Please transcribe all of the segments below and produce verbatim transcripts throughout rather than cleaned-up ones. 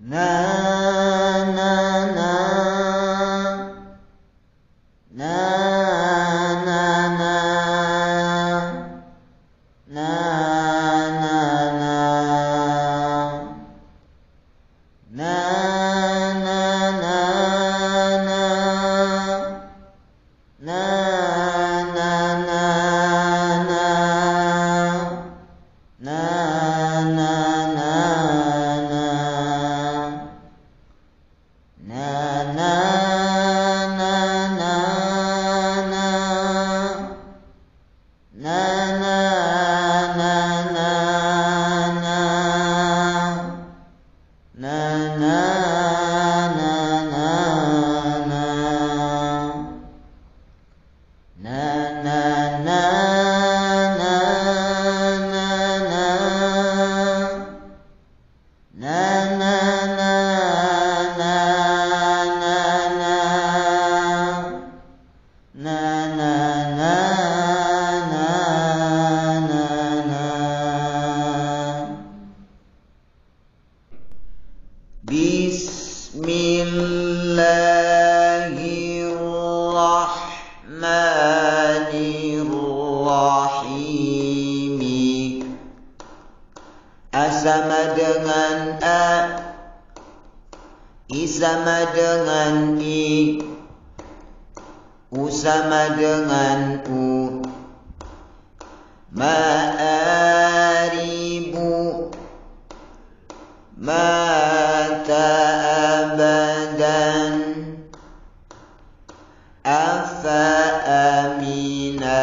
na na na na na na na Bismillahirrahmanirrahim. A sama dengan A, I sama dengan I, U sama dengan U. Ma'aribu mata abadan afa amina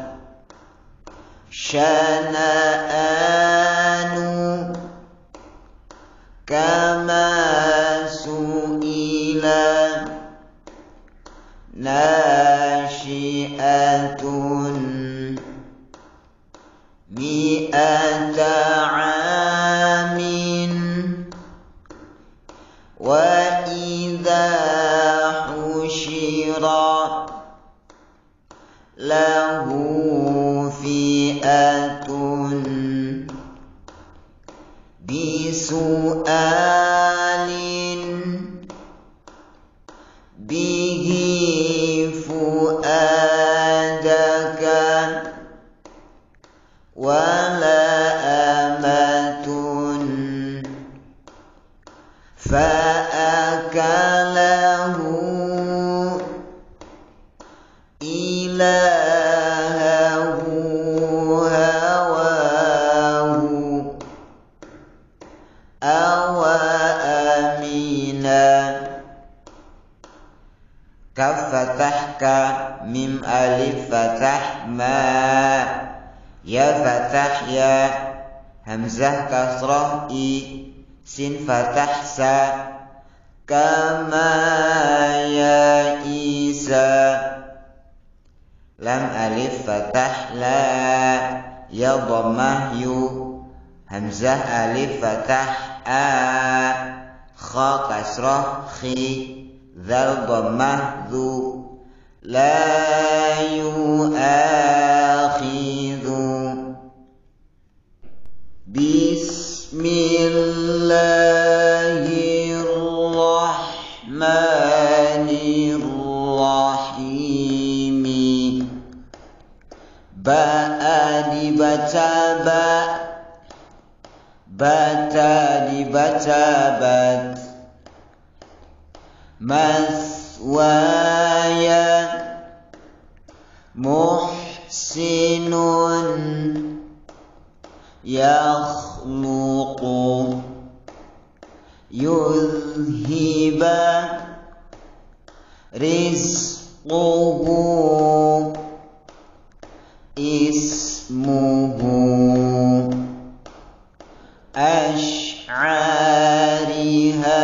syana'anu kama su'ila nasyi'atun mi'ata amin wa idza husyira lahu fi'atun bisu'alin bihi fu'adaka wala amatun fa'akalahu ilahahu hawahu awa amina. Kaf fathah ka, mim alif fathah ma, ya fathah ya, hamzah kasrah i, sin fathah sa, kama ya isa. Lam alif fathah la, ya dhammah yu, hamzah alif fathah a, kha kasrah khi, dzal dhammah dzu. La yu'akhidhu. Bismillahirrahmanirrahim. Ba dibaca ba, bata dibaca bat. Maswaya muhsinun yakhluqu yuzhiba rizquhu ismuhu ash'ariha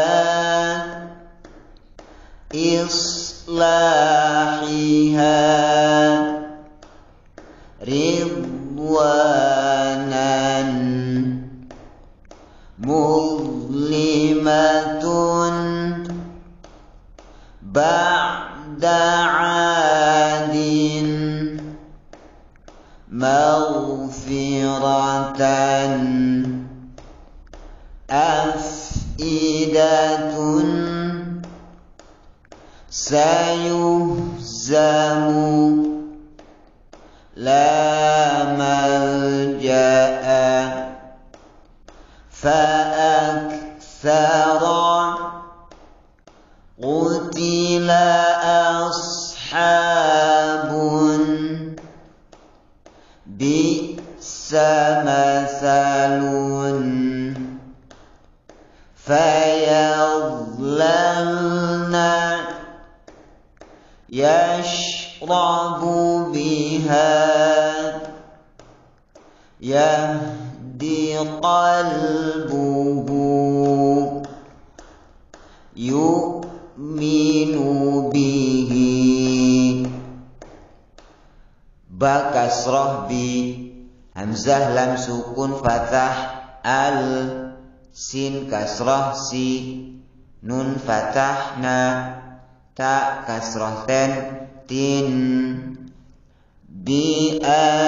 islahiha ridwanan muzlimatun ba'da 'adin maghfiratan afdal idatun sayuhzamu la malja'a fa'akthara qutila ashabun bi'sa mathalun fayadlalna yashrabu biha yahdi qalbuhu yu'minu bihi. Ba kasrah bi hamzah lam sukun fathah al sin kasrah si nun fathah na ta kasrah ten tin bi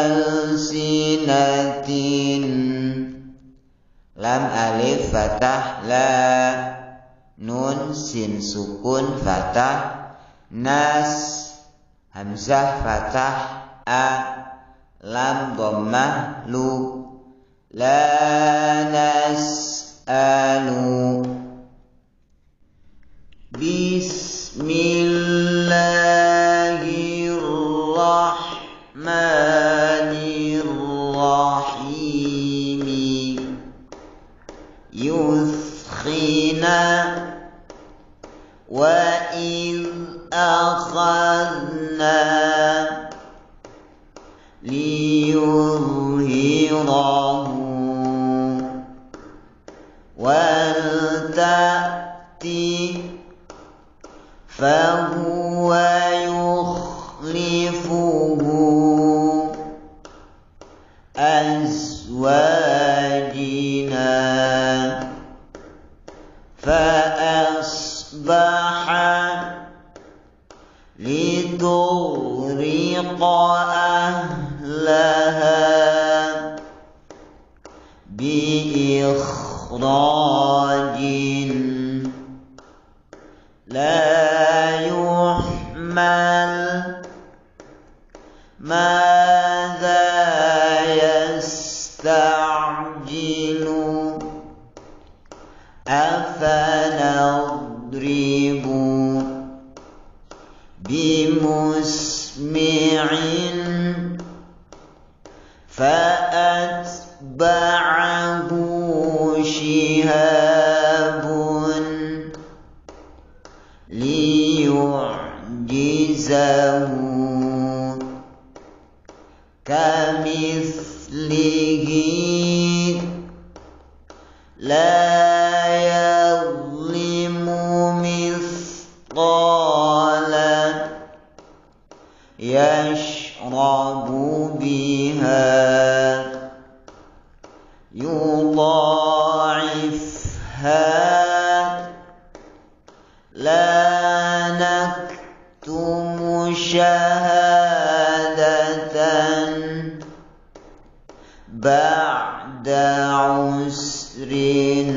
alsinatin lam alif fathah la nun sin sukun fathah nas hamzah fathah a lam dhammah lu la nas'alu. Bismillahirrahmanirrahim. Yuthkhina wa idh akhadna liyudhhirahu wal ta'ti fahuwa yukhlifuhu azwajina fa-asbaha lidughriqa ahlaha bi-ikhrajin la yuhmal madza yasta'jilu afanadribu bimusmi'in fa'atba'ahu shihabun liyu'jizahu kamithlihi la yadhlimu mithqala yashrabu biha yudha'ifha la naktumu syahadatan ba'da usrin.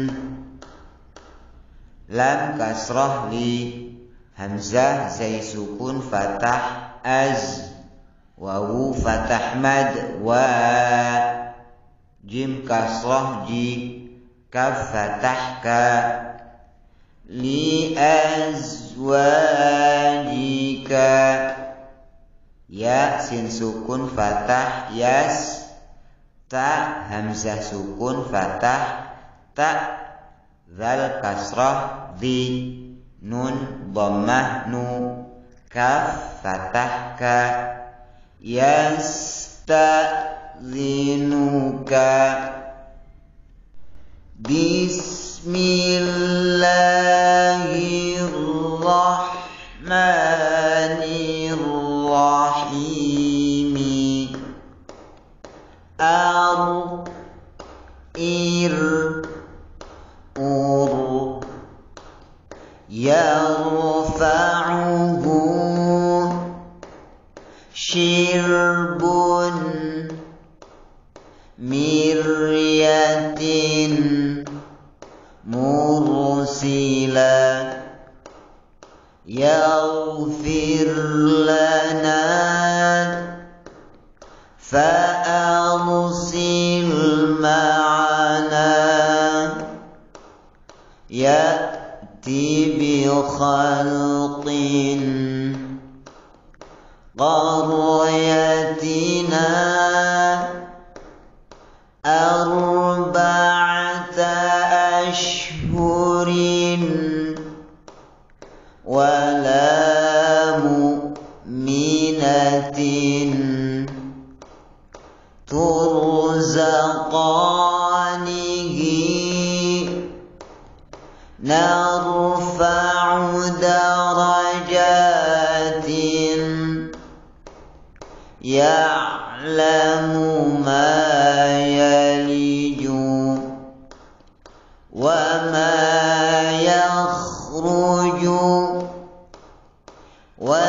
Lam kasrah li hamzah zai sukun fathah az wawu fathah mad wa jim kasrah ji kaf fathah ka li azwajika ya sin sukun fathah yas ta hamzah sukun fathah ta zal kasrah di nun dhammah nu kaf fathah ka yastazinuka. Bismillahirrahmanirrahim. Ar ir ur yarfa'uhu shirbun miryatin mu yaghfir lana fa'arsil ma'ana ya'ti bi khalqin qaryatina arba'ata ashhurin wala mu'minatin turzaqanihi narfa'u darajatin ya'lamu ma yaliju wa ma yakhruju wa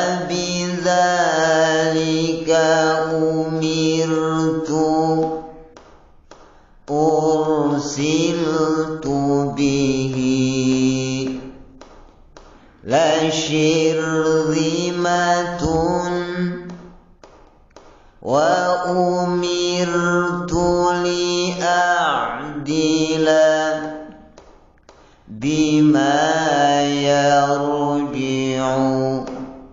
bidzalika umirtu ursiltu bihi la shirzimatun wa umirtu li'a'dila bima yarji'u.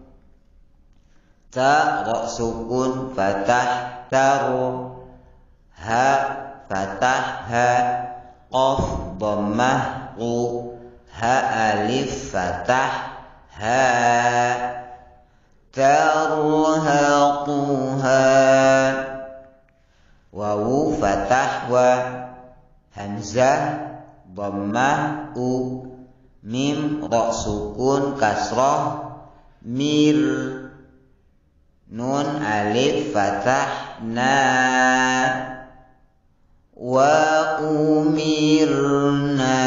Ta ra sukun fatah taru, ha fatah ha, qaf dhammah u, ha alif fatah ha, tarhaquha, wawu fatah wa, hamzah dhammah u, mim ra sukun kasrah mir, nun alif fatah na, wa umirna.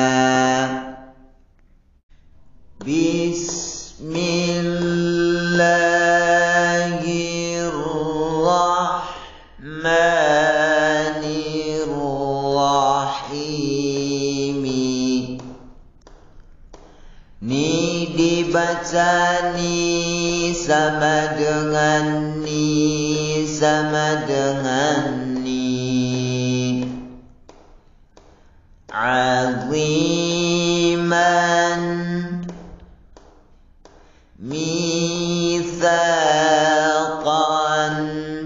Bismillahirrahmanirrahim. Ni dibaca ni sama dengan ni sama dengan ni. Aziman mitsaqan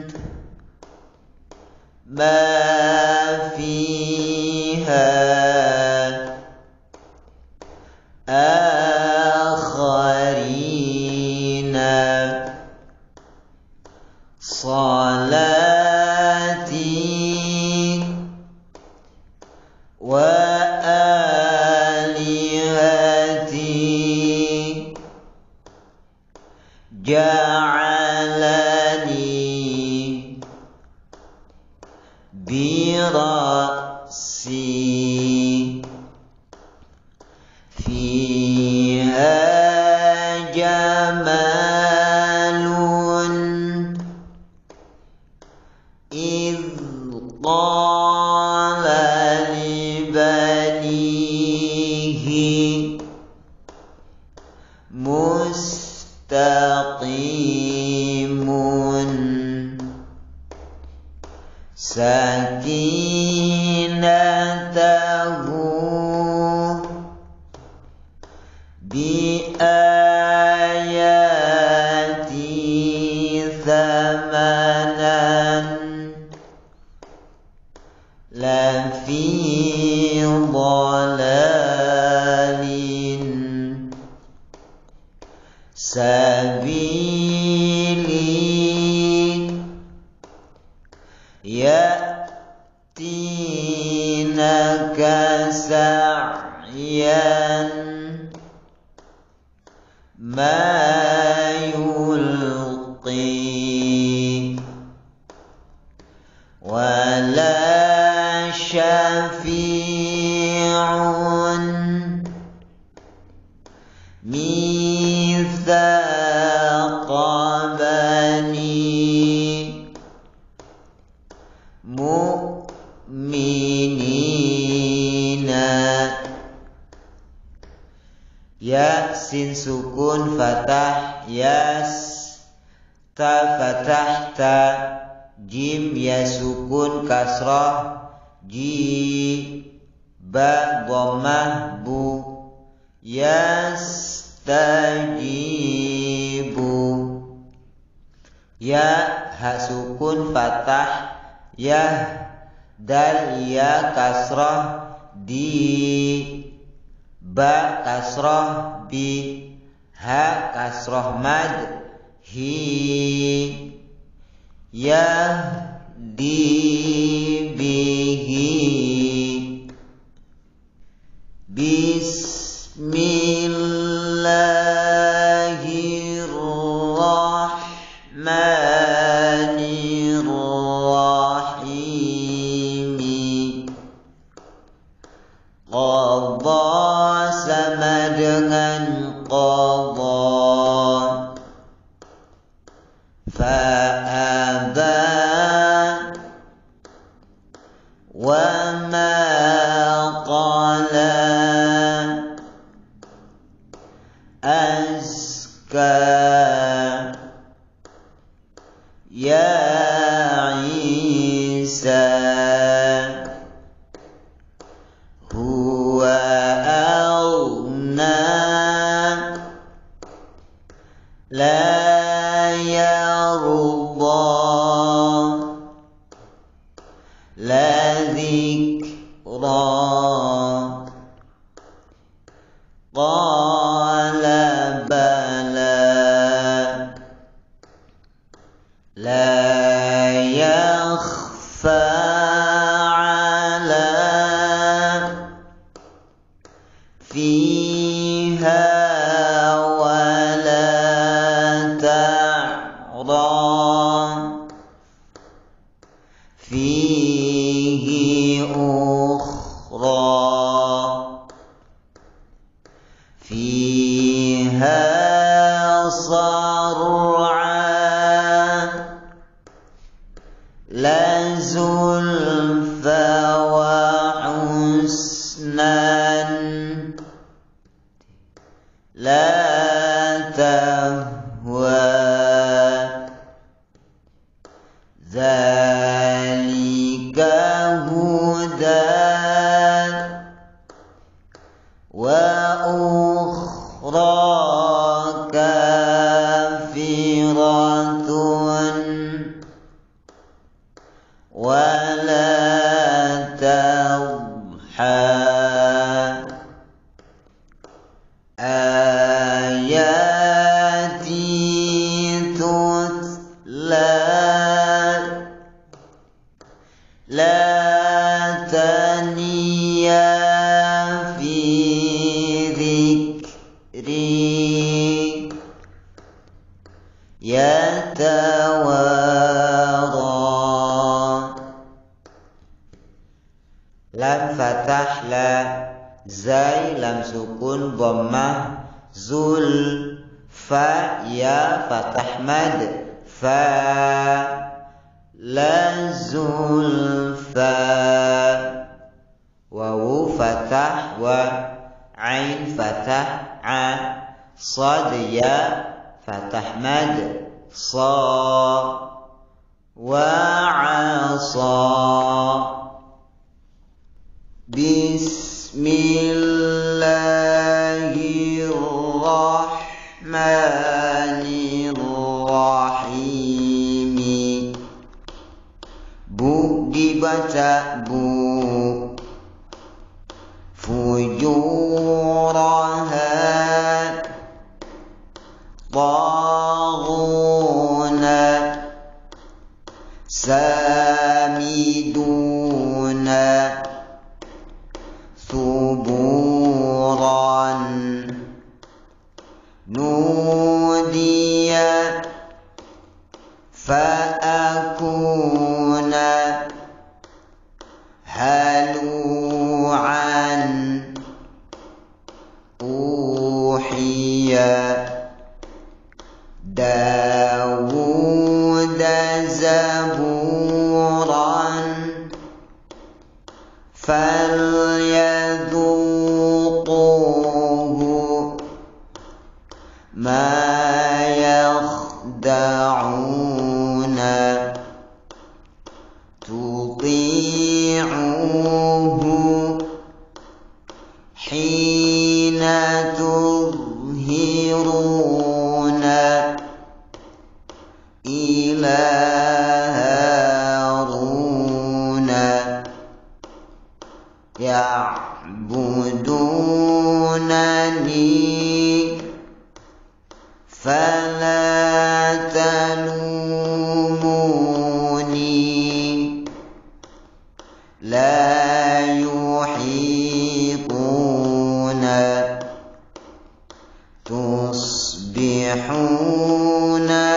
ma fiha akharina salati wa alihati ja'alani birasi fiha jamalun idh qala libanihi mustaqimun sakinatahu bi ayati thamanan la fi dhalalin sabili ya'tinaka sa'yan ma yulqi wala syafi'un mithaqa bani mu'minina Ya sin sukun fathah yas, ta fathah ta, jim ya sukun kasrah ji, ba dhammah bu, yastajibu. Ya ha sukun fathah yah, dal ya kasrah di, ba kasrah bi, ha kasrah mad hi, yahdi bihi. Bismillahirrahmanirrahim. Qadha sama dengan qadha, fa'aba wa ma qala, azka ya Isa, huwa aghna la yarda, la dhikra, qala bala, la yakhfa ala fiha wala ta'ra, fihi ukhra, fiha sar'a, la zulfa wa husnan, la tahwa, dzalika hudan wa ukhra kafiratun wala tadha, ayati tutla la taniya fi dhikri, yatawara. Lam fathah la, zai lam sukun dhammah, zul fa ya fathah mad fa, la zulfa, wawu fathah wa, ain fathah a, sad ya fathah mad sa, wa asa. Bismillahirrahmanirrahim. Bu dibaca bu, fujuraha, taghuna, samiduna, suburan, nudiya, fa'akuna, halu'an, uhiya, Dawuda zaburan, falyadhuquhu ta'budunani fala talumuni la yuhituna tusbihuna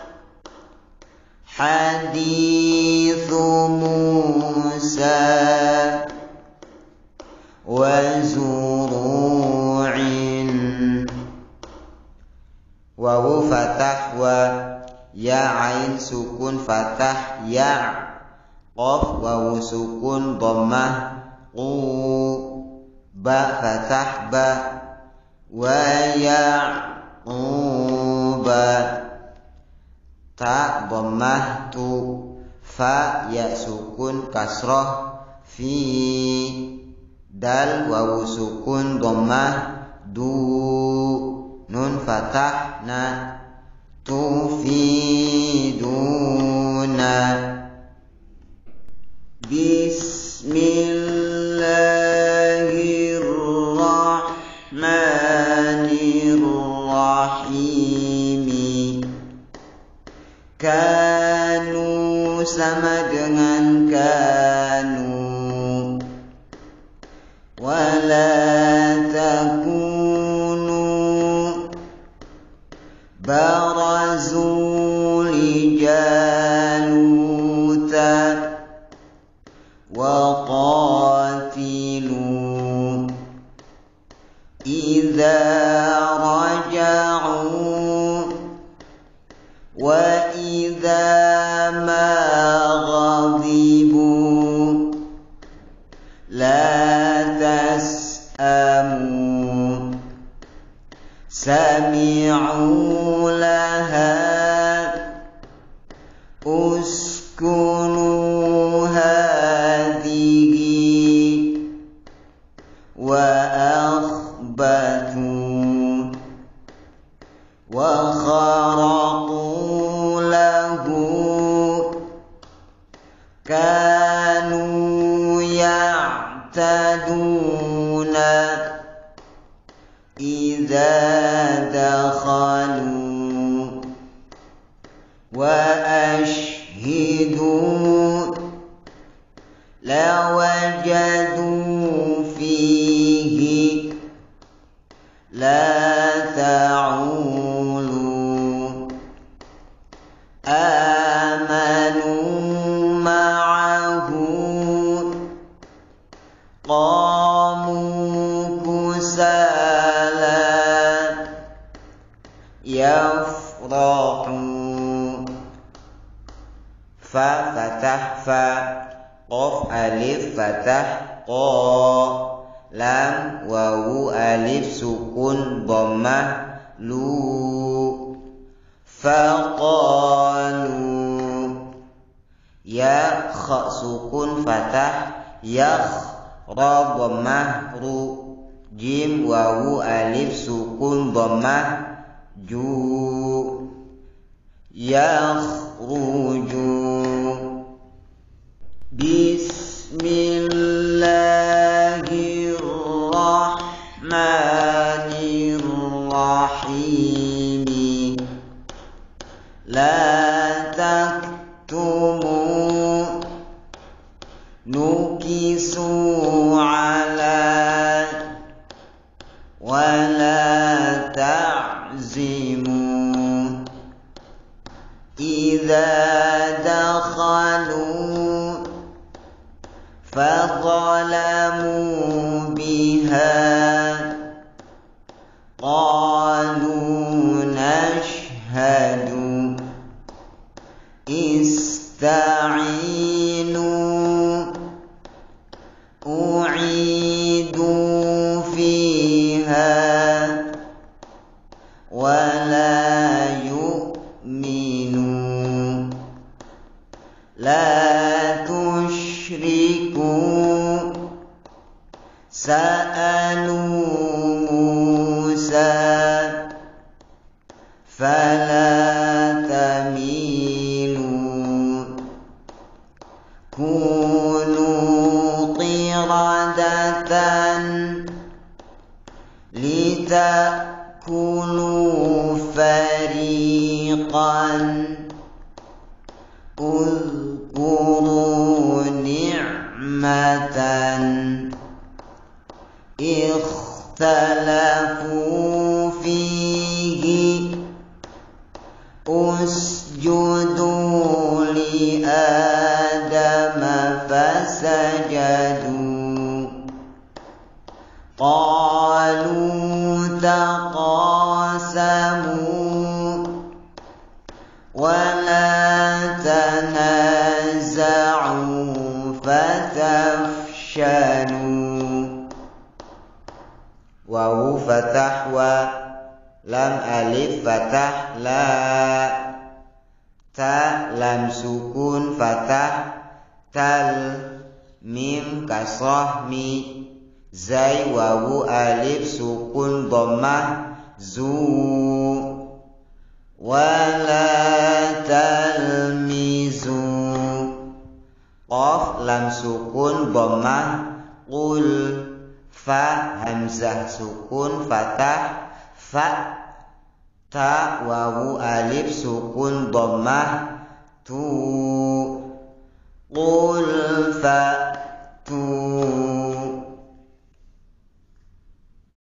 hadithu Musa wa zuru'in. Wawu fathah wa, ya ain sukun fathah ya, qaf wawu sukun dhammah qu, ba fathah ba, wa ya'quba ta dhammah tu, fa ya sukun kasrah fi, dal wawu sukun dhammah du, nun fathah na, tufiduna. Bismillahirrahmanirrahim. Kanu sama dengan kanu, wala takunu barazu lijaluta wa qatilu idza raja'u wa idza ma ghadibu la tas'amu sami'u laha uskunu hadhihi wa akhbatu wa kharaqu lahu kanu ya'taduna idza dakhalu wa ashhidu lawajadu fihi la ta'ulu amanu ma'ahu qamu kusala yafrahu. Fa fathah fa, qaf alif fathah qa, lam wawu alif sukun dhammah lu, faqalu ya kha sukun fathah yakh, ra dhammah ru, jim wawu alif sukun dhammah ju, yakhruju. Bismillahirrahmanirrahim. La taktumu nukisu ala wala ta'zimu idza dakhalu fadhalamu biha qalu nashhadu ista'inu u'idu fiha wala yu'minu la tushriku sa'alu Musa fala tamilu kunu qiradatan لتأكلوا فريقا اذكروا نعمة اختلفوا فيه اسجدوا لآدم فسجدوا قالوا تقاسموا ولا تنازعوا فتفشلوا. Wawu fathah wa, lam alif fathah la, ta lam sukun fathah tal, mim kasrah mi, zai wawu alif sukun dhammah zu, wala talmizu, qaf lam sukun dhammah qul, fa hamzah sukun fathah fa, ta wawu alif sukun dhammah tu, qul fa tu.